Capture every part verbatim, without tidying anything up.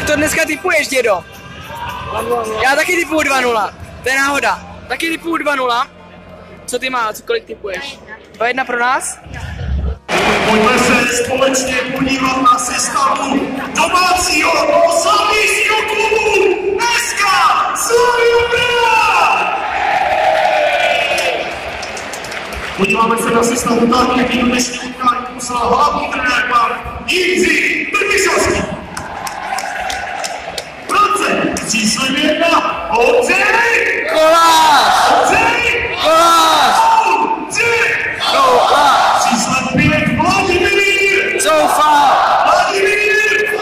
Jak to dneska typuješ, dědo? Já taky typuju dva nula. To je náhoda. Taky typuju dva nula. Co ty máš? Kolik typuješ? dva jedna pro nás? Pojďme se společně podívat na sestavu domácího oslavějského klubu S K Slavia Praha! Podíváme se na sestavu tak, jaký do dnešní utkání poslal hlavní trenér pan Jindřich Trpišovský. V roce s číslem jedna Ondřej! Kolář! Ondřej! Kolář! Ondřej! Kolář! Číslem pět Vladimír! Zoufal! Vladimír!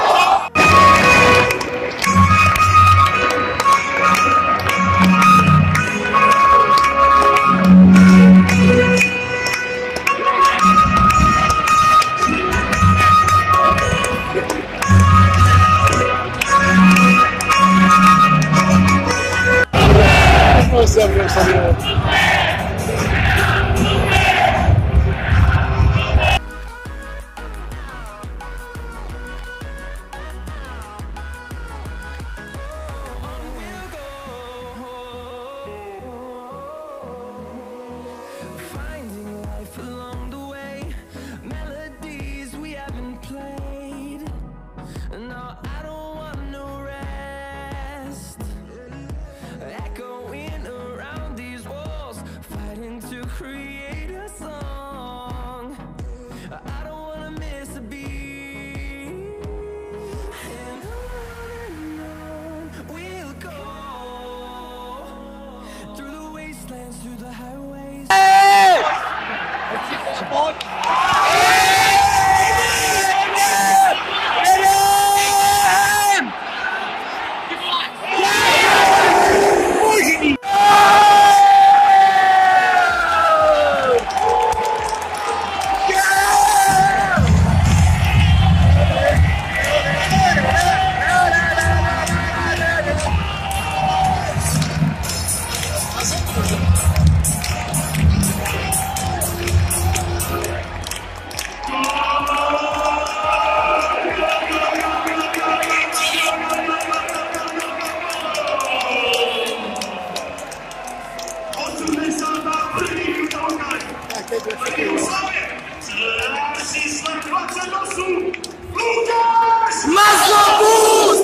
Masobus!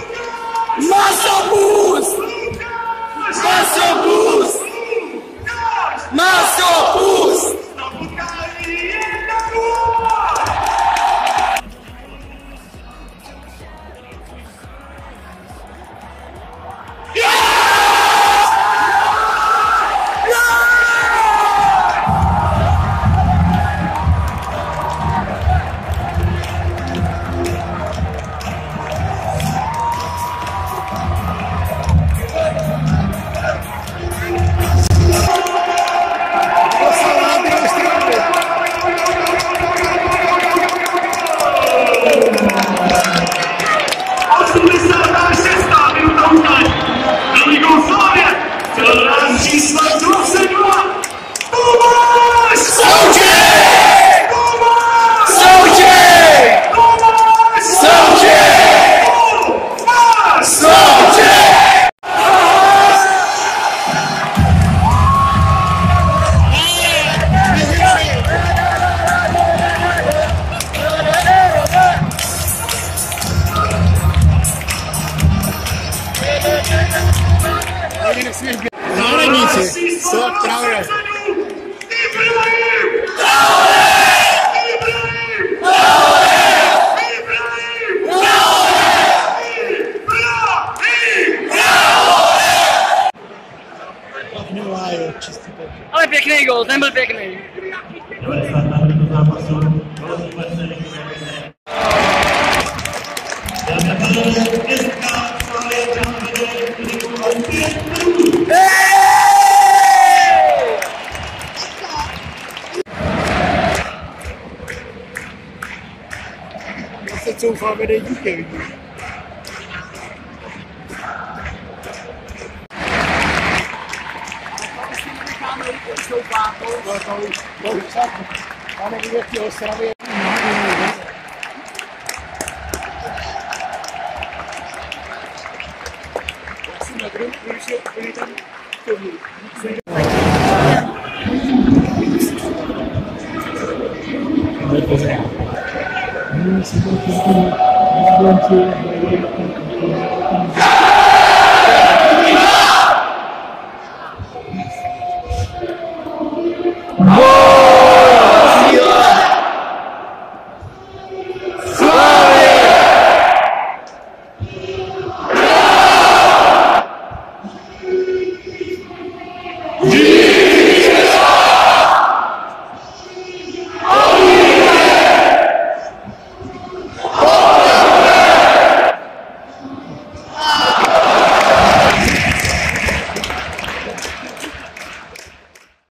Masobus! Masobus! Masobus! Zahradníci, stop, Traore. Ale pěkný gol, ten byl pěkný. Se coufá vede díky, vidíš. No to už, to už tak, já nevím, jak ti Ostravy je. kdo, když je, když tam chodí. Nepoznám.